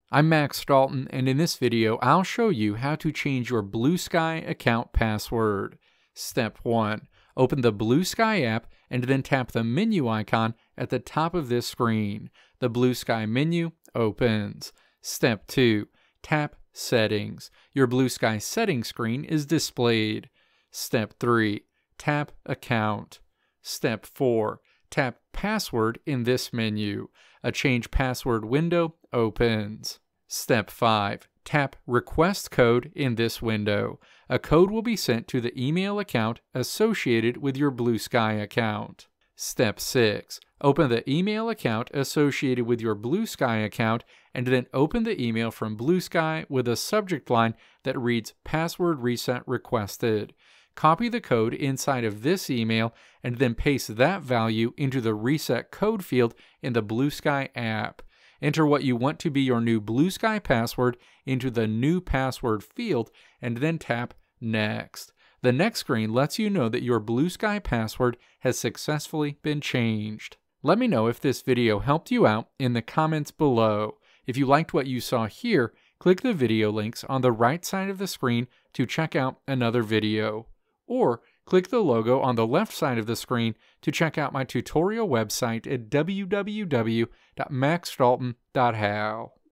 I'm Max Dalton, and in this video, I'll show you how to change your Bluesky account password. Step 1. Open the Bluesky app and then tap the menu icon at the top of this screen. The Bluesky menu opens. Step 2. Tap Settings. Your Bluesky settings screen is displayed. Step 3. Tap Account. Step 4. Tap Password in this menu. A Change Password window opens. Step 5. Tap Request Code in this window. A code will be sent to the email account associated with your Bluesky account. Step 6. Open the email account associated with your Bluesky account and then open the email from Bluesky with a subject line that reads Password Reset Requested. Copy the code inside of this email and then paste that value into the Reset Code field in the Bluesky app. Enter what you want to be your new Bluesky password into the New Password field and then tap Next. The next screen lets you know that your Bluesky password has successfully been changed. Let me know if this video helped you out in the comments below. If you liked what you saw here, click the video links on the right side of the screen to check out another video. Or click the logo on the left side of the screen to check out my tutorial website at www.maxdalton.how.